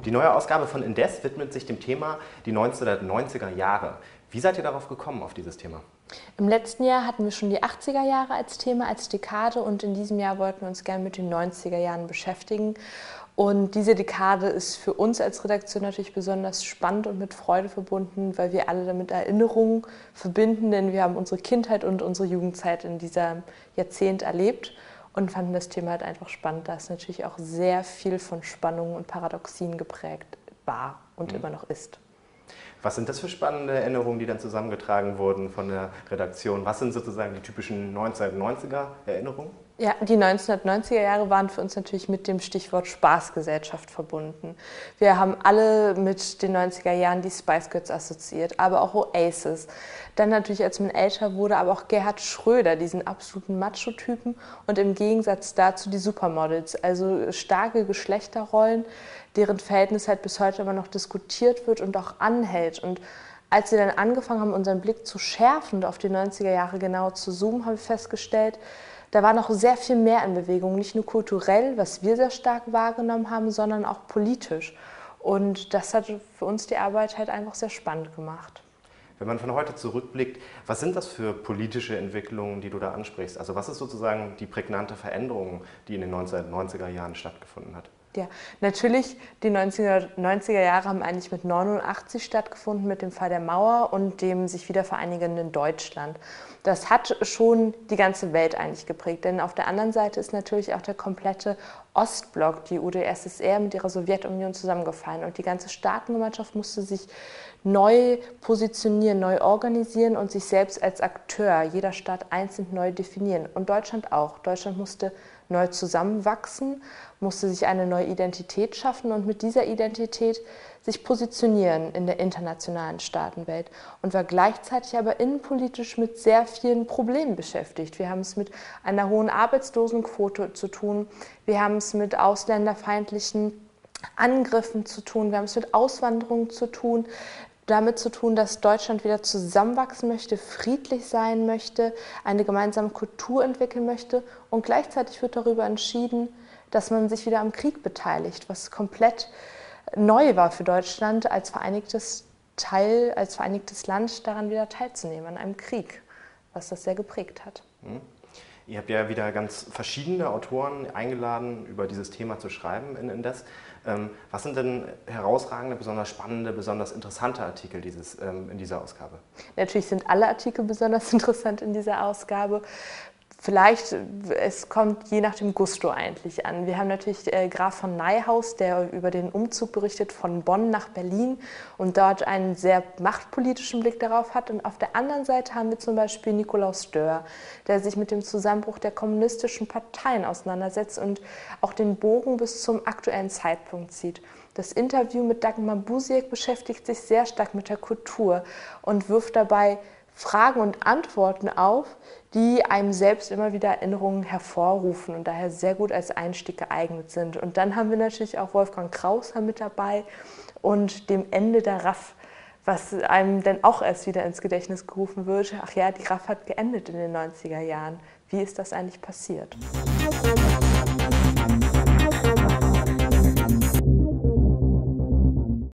Die neue Ausgabe von Indes widmet sich dem Thema die 1990er Jahre. Wie seid ihr darauf gekommen, auf dieses Thema? Im letzten Jahr hatten wir schon die 80er Jahre als Thema, als Dekade, und in diesem Jahr wollten wir uns gerne mit den 90er Jahren beschäftigen. Und diese Dekade ist für uns als Redaktion natürlich besonders spannend und mit Freude verbunden, weil wir alle damit Erinnerungen verbinden, denn wir haben unsere Kindheit und unsere Jugendzeit in diesem Jahrzehnt erlebt und fanden das Thema halt einfach spannend, da es natürlich auch sehr viel von Spannungen und Paradoxien geprägt war und immer noch ist. Was sind das für spannende Erinnerungen, die dann zusammengetragen wurden von der Redaktion? Was sind sozusagen die typischen 1990er Erinnerungen? Ja, die 1990er Jahre waren für uns natürlich mit dem Stichwort Spaßgesellschaft verbunden. Wir haben alle mit den 90er Jahren die Spice Girls assoziiert, aber auch Oasis. Dann natürlich, als man älter wurde, aber auch Gerhard Schröder, diesen absoluten Macho-Typen, und im Gegensatz dazu die Supermodels, also starke Geschlechterrollen, deren Verhältnis halt bis heute immer noch diskutiert wird und auch anhält. Und als wir dann angefangen haben, unseren Blick zu schärfen und auf die 90er Jahre genau zu zoomen, haben wir festgestellt, da war noch sehr viel mehr in Bewegung, nicht nur kulturell, was wir sehr stark wahrgenommen haben, sondern auch politisch. Und das hat für uns die Arbeit halt einfach sehr spannend gemacht. Wenn man von heute zurückblickt, was sind das für politische Entwicklungen, die du da ansprichst? Also was ist sozusagen die prägnante Veränderung, die in den 1990er Jahren stattgefunden hat? Ja, natürlich, die 90er Jahre haben eigentlich mit 89 stattgefunden, mit dem Fall der Mauer und dem sich wiedervereinigenden Deutschland. Das hat schon die ganze Welt eigentlich geprägt, denn auf der anderen Seite ist natürlich auch der komplette Ostblock, die UdSSR, mit ihrer Sowjetunion zusammengefallen, und die ganze Staatengemeinschaft musste sich neu positionieren, neu organisieren und sich selbst als Akteur, jeder Staat einzeln neu definieren. Und Deutschland auch. Deutschland musste neu zusammenwachsen, musste sich eine neue Identität schaffen und mit dieser Identität sich positionieren in der internationalen Staatenwelt und war gleichzeitig aber innenpolitisch mit sehr vielen Problemen beschäftigt. Wir haben es mit einer hohen Arbeitslosenquote zu tun, wir haben es mit ausländerfeindlichen Angriffen zu tun, wir haben es mit Auswanderung zu tun, damit zu tun, dass Deutschland wieder zusammenwachsen möchte, friedlich sein möchte, eine gemeinsame Kultur entwickeln möchte, und gleichzeitig wird darüber entschieden, dass man sich wieder am Krieg beteiligt, was komplett neu war für Deutschland als vereinigtes Land daran wieder teilzunehmen, an einem Krieg, was das sehr geprägt hat. Ihr habt ja wieder ganz verschiedene Autoren eingeladen, über dieses Thema zu schreiben in Indes. Was sind denn herausragende, besonders spannende, besonders interessante Artikel in dieser Ausgabe? Natürlich sind alle Artikel besonders interessant in dieser Ausgabe. Vielleicht, es kommt je nach dem Gusto eigentlich an. Wir haben natürlich Graf von Neihaus, der über den Umzug berichtet von Bonn nach Berlin und dort einen sehr machtpolitischen Blick darauf hat. Und auf der anderen Seite haben wir zum Beispiel Nikolaus Dörr, der sich mit dem Zusammenbruch der kommunistischen Parteien auseinandersetzt und auch den Bogen bis zum aktuellen Zeitpunkt zieht. Das Interview mit Dagmar Busiek beschäftigt sich sehr stark mit der Kultur und wirft dabei Fragen und Antworten auf, die einem selbst immer wieder Erinnerungen hervorrufen und daher sehr gut als Einstieg geeignet sind. Und dann haben wir natürlich auch Wolfgang Krauser mit dabei und dem Ende der RAF, was einem dann auch erst wieder ins Gedächtnis gerufen wird. Ach ja, die RAF hat geendet in den 90er Jahren. Wie ist das eigentlich passiert?